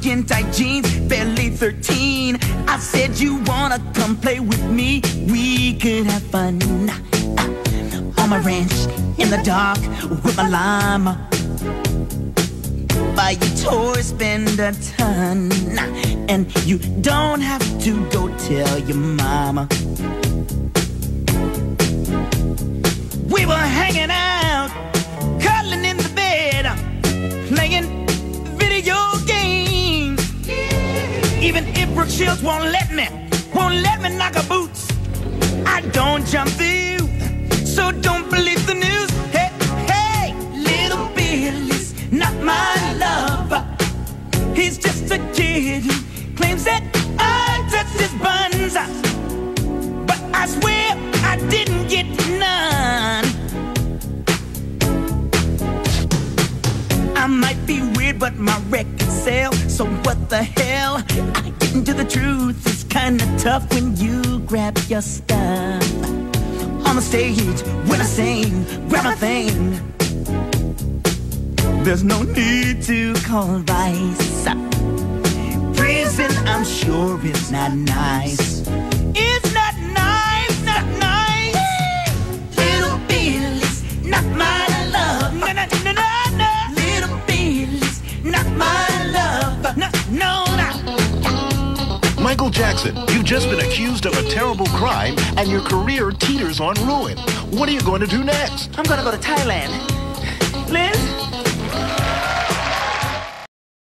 skin tight jeans, barely 13. I said, you wanna come play with me? We could have fun on my ranch, in the dark, with my llama. Buy your toys, spend a ton, and you don't have to go tell your mama. We were hanging out, cuddling in the bed, playing video games. Even if Brooke Shields won't let me knock her boots, I don't jump through, so don't believe the news. Hey, hey, little Billy's not my lover. He's just a kid who claims that I touched his buns, but I swear I didn't get none. I might be weird, but my records sell, so what the hell? Getting to the truth is kinda tough when you grab your stuff. On the stage, when I sing, grab my thing. There's no need to call vice. Prison, I'm sure, is not nice. It's not nice, not nice. Little Billy's not my love. No, no, no, no, no. Little Billy's not my love. No, no, no. Michael Jackson, you've just been accused of a terrible crime and your career teeters on ruin. What are you going to do next? I'm gonna go to Thailand. Liz?